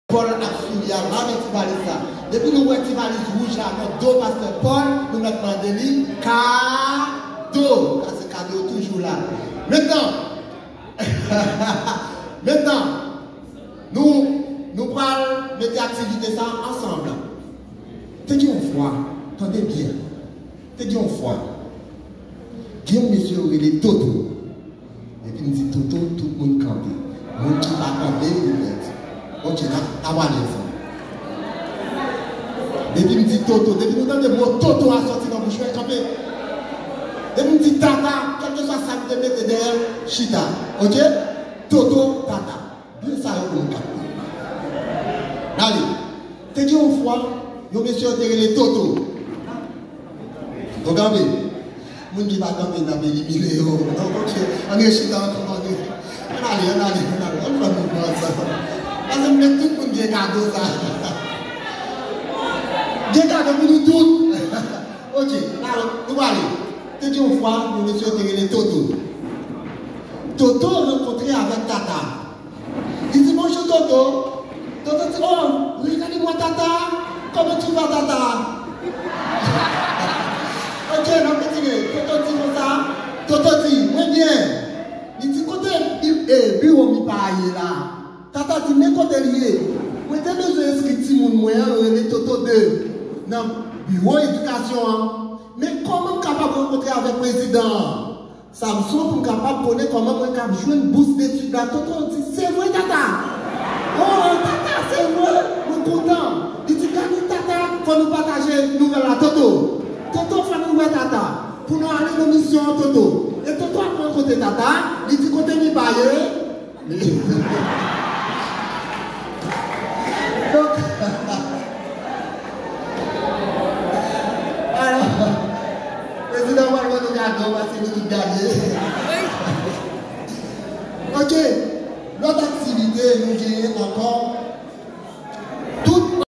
Paul a suivi avant de valise ça. Depuis nous voyons valise rouge là, notre dos pasteur Paul, nous mettons en délit cadeau. C'est cadeau toujours là. Maintenant, nous parlons de activité ça ensemble. T'es dit une fois, attendez bien. T'es dit une fois. Guillaume monsieur il est Toto. Et puis il dit Toto, tout le monde campe. Le monde qui va camper, il dit. Ok, t'as pas ça. Depuis il me dit Toto, depuis nous donne le mot Toto à sortir dans le bouche, camper. Depuis il me dit Tata, quel que soit ça, tu te mets derrière Chita. Ok? Toto, Tata. Bien ça, il faut nous camper. Allez, t'es dit une fois, le monsieur a les Toto. Regardez. Moun qui va camper dans les milliers. Donc, ok, on est Chita, on allez, on va nous voir ça. Parce que tout le monde a cadeau ça. J'ai cadeau pour nous tous. Ok, alors, nous allons. T'es dit une fois, le monsieur a les Toto. Toto rencontré avec Tata. Il dit bonjour Toto. Toto dit oh, regardez-moi Tata. Comment tu vas Tata? Ok, non, Toto dit comme ça. Toto dit, oui bien. Il dit côté, bureau mi paye là. Tata dit, mais côté lié. Moi, j'ai besoin d'inscrire mon moyen, le Toto 2. Dans le bureau éducation. Mais comment capable de rencontrer avec le président? Ça me semble pour capable de connaître comment on peut jouer une bourse d'études. Toto dit, c'est vrai Tata. Oh, Tata, c'est vrai. Nous sommes contents. Il dit, Tata, il faut nous partager une nouvelle à Toto. Toto, il faut nous voir Tata. Pour nous aller dans mission Toto. Et Toto a pris côté Tata, il dit côté mi baye. Donc, alors, le président va nous garder parce que nous tout gagner. Ok, l'autre activité, nous gagnons encore.